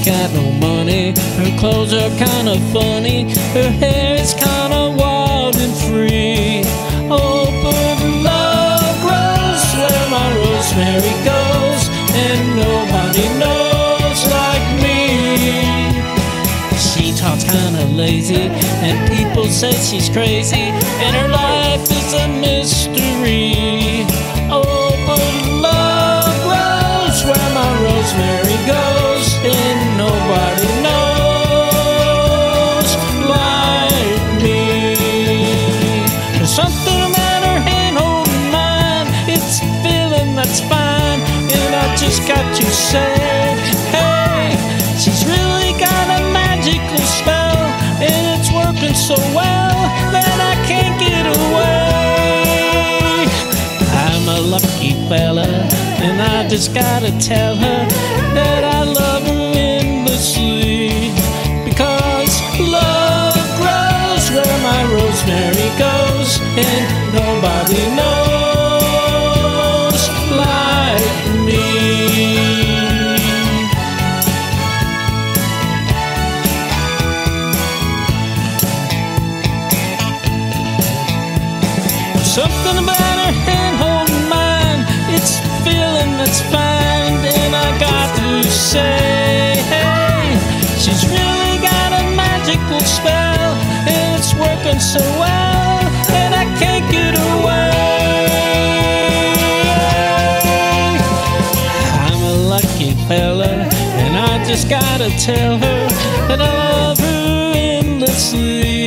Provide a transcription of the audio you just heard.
ain't got no money. Her clothes are kinda funny. Her hair is kinda wild and free. Oh, but love grows where my Rosemary goes, and nobody knows like me. She talks kinda lazy, and people say she's crazy, and her life is a mystery. Oh, but love grows where my Rosemary goes, and nobody knows like me. There's something about her hand holding mine. It's a feeling that's fine, and I just got to say, hey, she's really got a magical spell, and it's working so well that I can't get away. I'm a lucky fella, and I just gotta tell her that I love her endlessly. Because love grows where my Rosemary goes, and nobody knows like me. Something about her hand holding mine, it's a feeling that's fine, and I got to say, hey, she's really got a magical spell, and it's working so well that I can't get away. I'm a lucky fella, and I just gotta tell her that I love her endlessly.